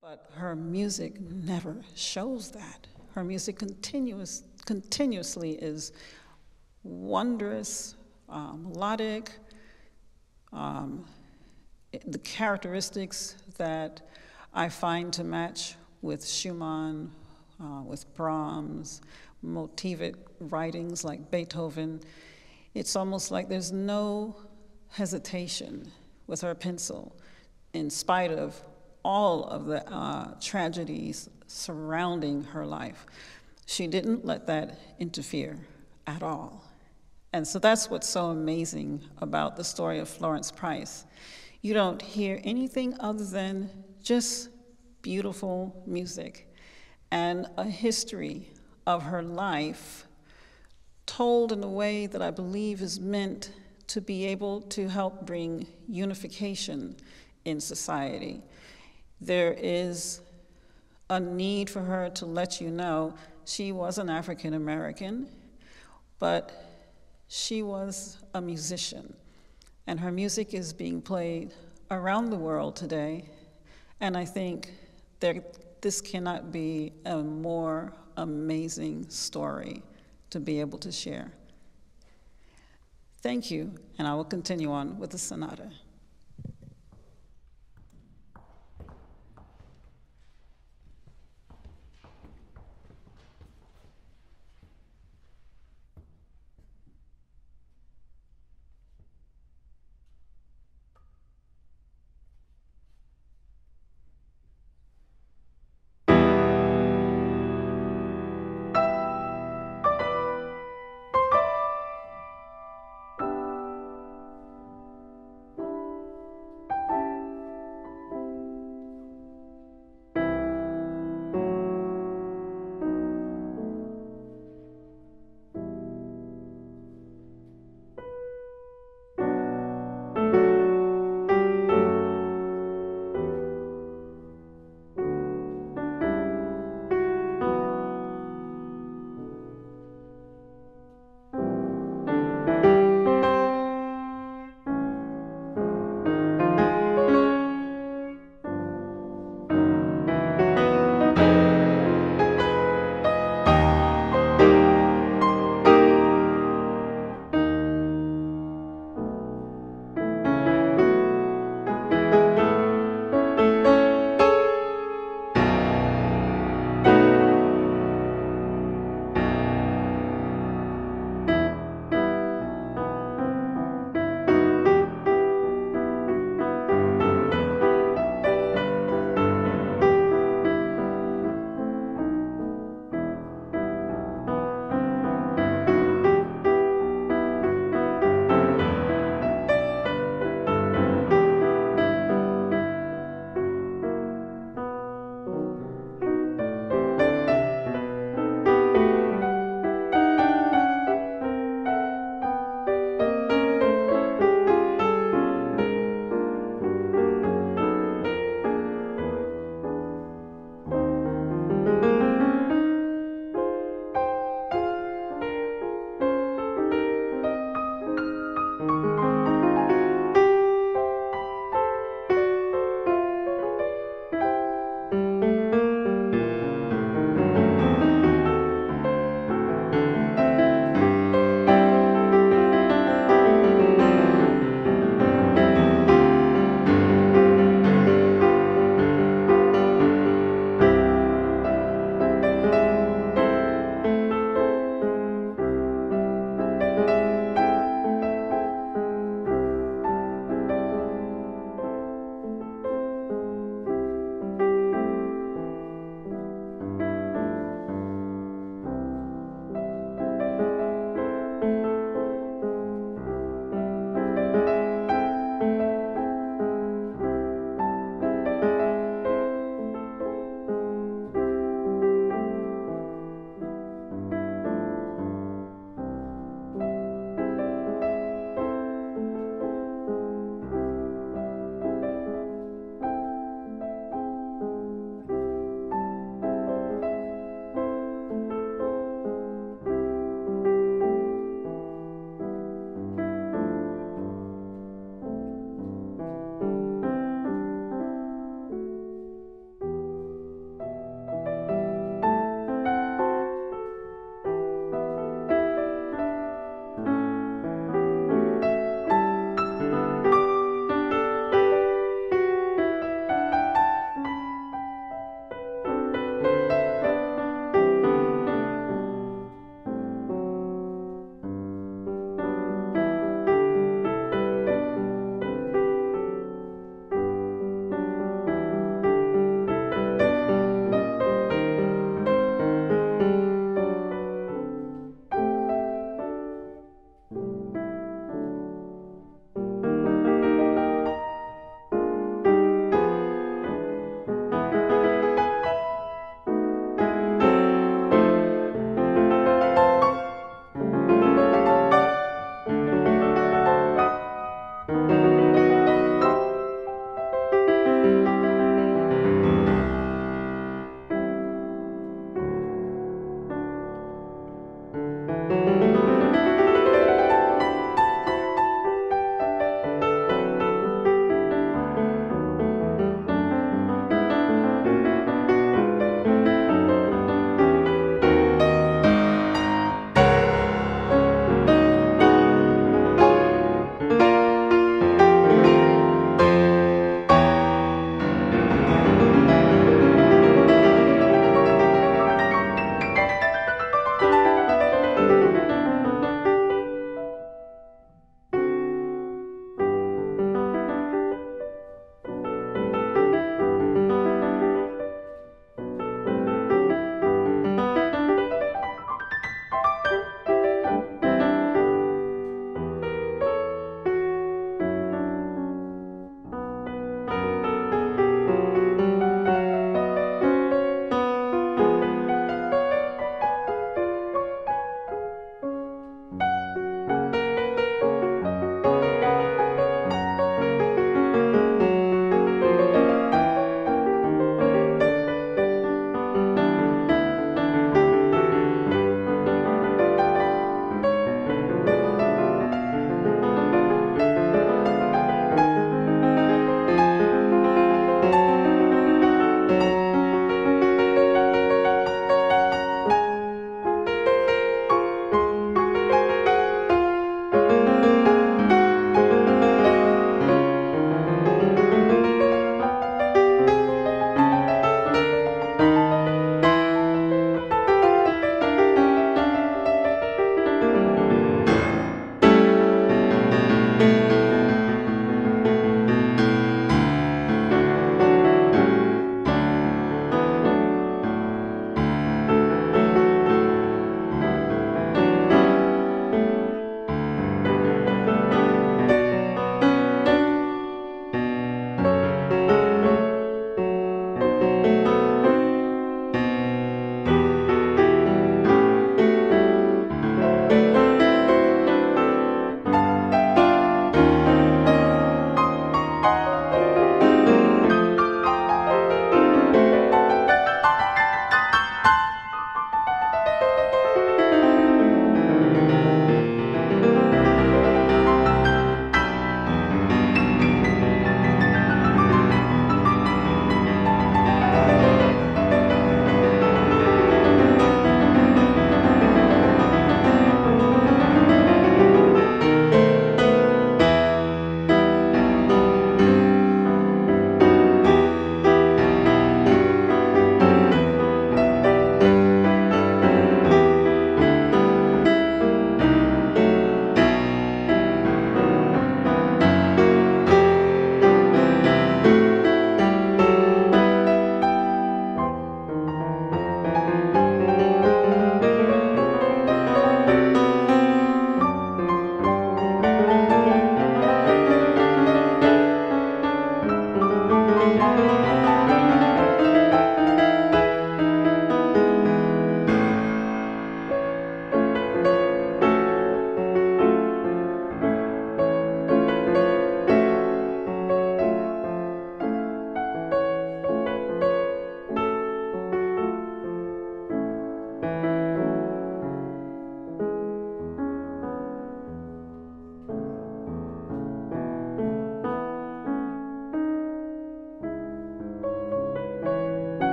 But her music never shows that. Her music continuously is wondrous, melodic, the characteristics that I find to match with Schumann, with Brahms, motivic writings like Beethoven. It's almost like there's no hesitation with her pencil, in spite of all of the tragedies surrounding her life. She didn't let that interfere at all. And so that's what's so amazing about the story of Florence Price. You don't hear anything other than just beautiful music and a history of her life told in a way that I believe is meant to be able to help bring unification in society. There is a need for her to let you know she was an African American, but she was a musician. And her music is being played around the world today. And I think this cannot be a more amazing story to be able to share. Thank you, and I will continue on with the sonata.